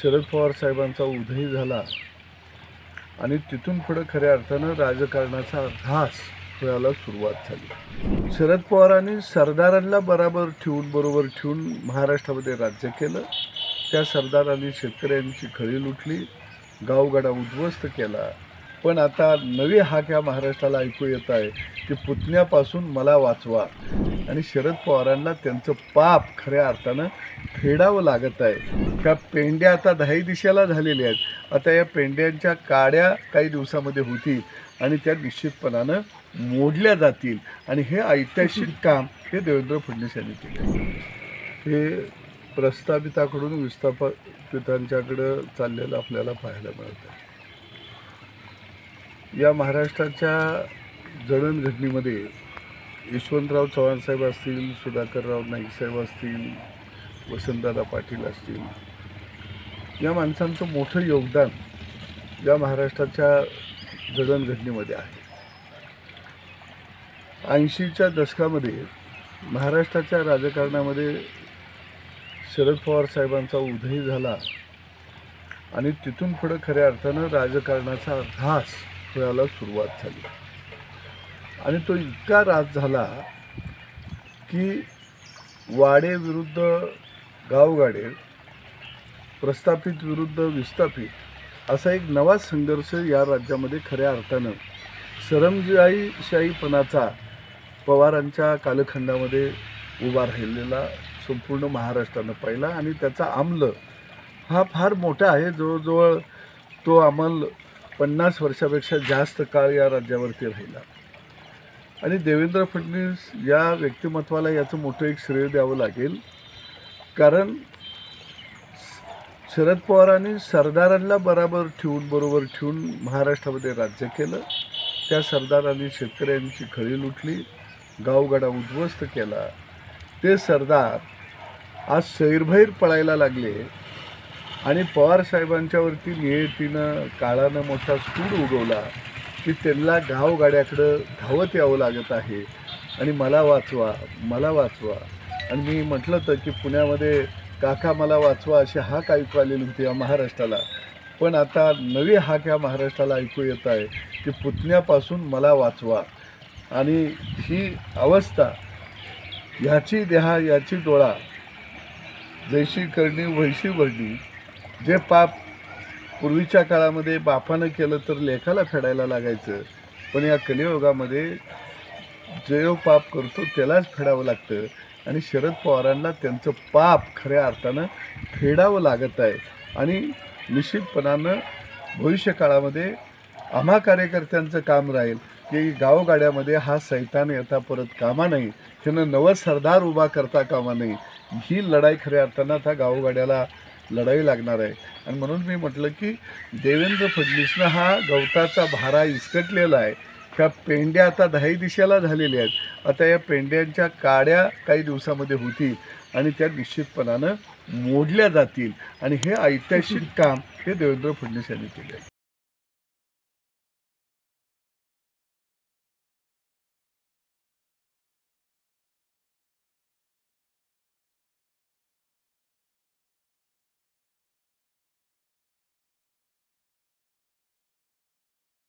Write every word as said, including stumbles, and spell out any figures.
शरद पवार साहेबांचा उदय झाला आणि तिथून पुढे खऱ्या अर्थानं राजकारणाचा ऱ्हास व्हायला सुरुवात झाली। शरद पवारांनी सरदारांना बरोबर ठेवून बरोबर ठेवून महाराष्ट्रामध्ये राज्य केलं। त्या सरदारांनी शेतकऱ्यांची खळी लुटली, गावगाडा उद्ध्वस्त केला। पण आता नवी हाक या महाराष्ट्राला ऐकू येत आहे की पुतण्यापासून मला वाचवा, आणि शरद पवारांना त्यांचं पाप खऱ्या अर्थानं फेडावं लागत आहे। त्या पेंड्या आता दहाही दिशेला झालेल्या आहेत। आता या पेंड्यांच्या काड्या काही दिवसामध्ये होतील आणि त्या निश्चितपणानं मोडल्या जातील, आणि हे ऐतिहासिक काम हे देवेंद्र फडणवीस यांनी केले। हे प्रस्थापिताकडून विस्थापितांच्याकडे चाललेलं आपल्याला पाहायला मिळत आहे। या महाराष्ट्राच्या जडणघडणीमध्ये यशवंतराव चव्हाण साहेब असतील, सुधाकरराव नाईक साहेब असतील, वसंतदादा पाटील असतील, या माणसांचं मोठं योगदान या महाराष्ट्राच्या जडणघडणीमध्ये आहे। ऐंशीच्या दशकामध्ये महाराष्ट्राच्या राजकारणामध्ये शरद पवार साहेबांचा उदय झाला आणि तिथून पुढे खऱ्या अर्थानं राजकारणाचा ऱ्हास व्हायला सुरुवात झाली। आणि तो इतका ऱ्हास झाला की वाडे विरुद्ध गावगाडे, प्रस्थापित विरुद्ध विस्थापित असा एक नवा संघर्ष या राज्यामध्ये खऱ्या अर्थानं सरंजाईशाहीपणाचा पवारांच्या कालखंडामध्ये उभा राहिलेला संपूर्ण महाराष्ट्रानं पाहिला, आणि त्याचा अंमल हा फार मोठा आहे। जवळजवळ तो अंमल पन्नास वर्षापेक्षा जास्त काळ या राज्यावरती राहिला। आणि देवेंद्र फडणवीस या व्यक्तिमत्वाला याचं मोठं एक श्रेय द्यावं लागेल, कारण शरद पवारांनी सरदारांना बरोबर ठेवून बरोबर ठेवून महाराष्ट्रामध्ये राज्य केलं। त्या सरदारांनी शेतकऱ्यांची खळी लुटली, गावगाडा उद्ध्वस्त केला। ते सरदार आज सैरभैर पळायला लागले आणि पवार साहेबांच्यावरती नियतीनं काळानं मोठा सूड उगवला की त्यांना गावगाड्याकडं धावत यावं लागत आहे आणि मला वाचवा, मला वाचवा। आणि मी म्हटलं तर की पुण्यामध्ये काका मला वाचवा अशी हाक ऐकू आलेली होती या महाराष्ट्राला, पण आता नवी हाक या महाराष्ट्राला ऐकू येत आहे की पुतण्यापासून मला वाचवा। आणि ही अवस्था, ह्याची देहा याची डोळा, जैशी करणी वैशी वर्णी, जे पाप पूर्वीच्या काळामध्ये बापानं केलं तर लेखाला फेडायला लागायचं, पण या कलियुगामध्ये जे पाप करतो त्यालाच फेडावं लागतं। आणि शरद पवारांना त्यांचं पाप खऱ्या अर्थानं फेडावं लागत आहे। आणि निश्चितपणानं भविष्यकाळामध्ये आम्हा कार्यकर्त्यांचं काम राहील की गावगाड्यामध्ये हा सैतान येता परत कामा नाही, त्यानं नवं सरदार उभा करता कामा नाही। ही लढाई खऱ्या अर्थानं आता गावगाड्याला लढाई लागणार आहे। आणि म्हणून मी म्हटलं की देवेंद्र फडणवीसनं हा गवताचा भारा इसकटलेला आहे। ह्या पेंड्या आता दहाही दिशेला झालेल्या आहेत। आता या पेंड्यांच्या काड्या काही दिवसामध्ये होतील आणि त्या निश्चितपणानं मोडल्या जातील, आणि हे ऐतिहासिक काम हे देवेंद्र फडणवीस यांनी केले आहे।